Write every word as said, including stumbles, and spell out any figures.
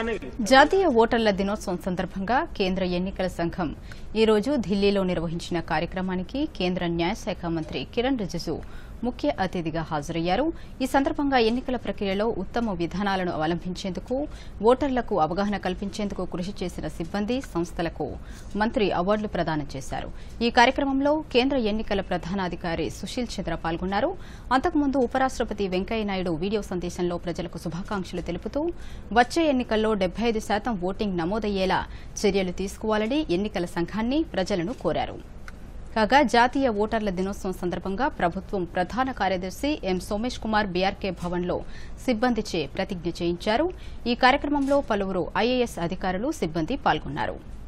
జాతీయ ఓటర్ల దినోత్సవం సందర్భంగా కేంద్ర ఎన్నికల సంఘం ఈ రోజు ఢిల్లీలో నిర్వహించిన కార్యక్రమానికి కేంద్ర న్యాయశాఖ మంత్రి కిరణ్ రిజిజు ముఖ్య అతిథిగా హాజరయ్యారు. ఈ సందర్భంగా ఎన్నికల ప్రక్రియలో ఉత్తమ విధానాలను అవలంబించేందుకు, ఓటర్లకు అవగాహన కల్పించేందుకు కృషి చేసిన సిబ్బంది, సంస్థలకు మంత్రి అవార్డులు ప్రదానం చేశారు. ఈ కార్యక్రమంలో కేంద్ర ఎన్నికల ప్రధానాధికారి సుశీల్ చంద్ర పాల్గొన్నారు. అంతకుముందు ఉపరాష్టపతి వెంకయ్యనాయుడు వీడియో సందేశంలో ప్రజలకు శుభాకాంక్షలు తెలుపుతూ వచ్చే ఎన్నికల్లో డెబ్బై ఐదు శాతం ఓటింగ్ నమోదయ్యేలా చర్యలు తీసుకోవాలని ఎన్నికల సంఘాన్ని ప్రజలను కోరారు. కాగా జాతీయ ఓటర్ల దినోత్సవం సందర్భంగా ప్రభుత్వం ప్రధాన కార్యదర్శి ఎం సోమేష్ కుమార్ బీఆర్కే భవన్లో సిబ్బందిచే ప్రతిజ్ఞ చేయించారు. ఈ కార్యక్రమంలో పలువురు ఐఏఎస్ అధికారులు, సిబ్బంది పాల్గొన్నారు.